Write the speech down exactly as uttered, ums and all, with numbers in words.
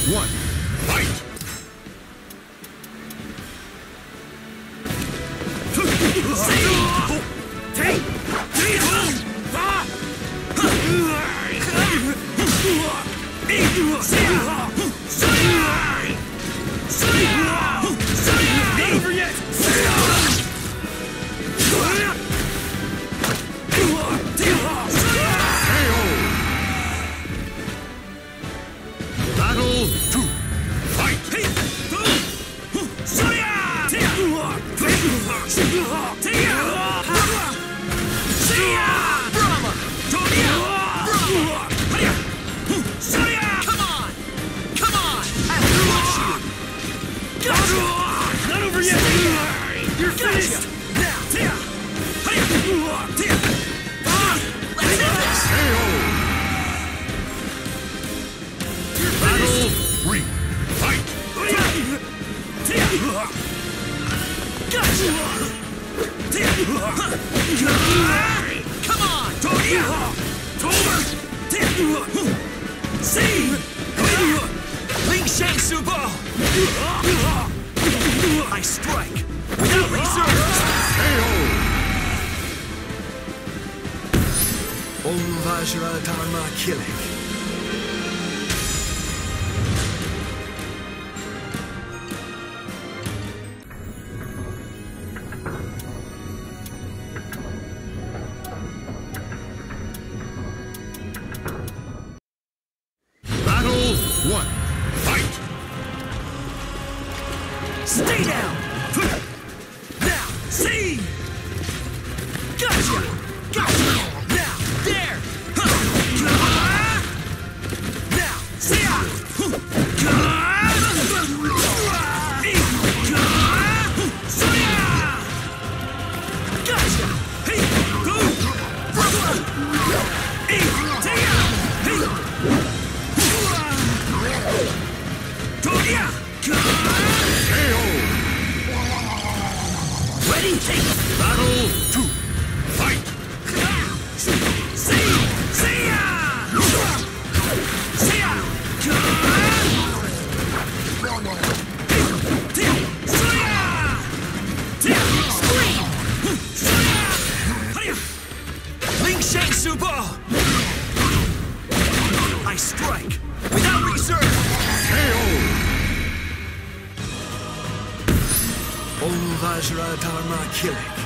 one, fight! Not over yet! Battle two, fight! Come on! Come on! I'll crush you! Gotcha! Not over yet! You're finished! Now! Let's end this! You're Battle finished! three, fight! Gotcha! Come on! See! Ling Shang Subo! I strike without reserve! Om Vajra Dharma Killing. Battle one, fight! Stay down! Now, see! Gotcha! Gotcha! Now, there! Now, see ya! Gotcha! Ready, take Battle two, fight! See! See ya! See ya! Scream! Ling Shang Subo! I strike without reserve! Om Vajra Dharma Killing.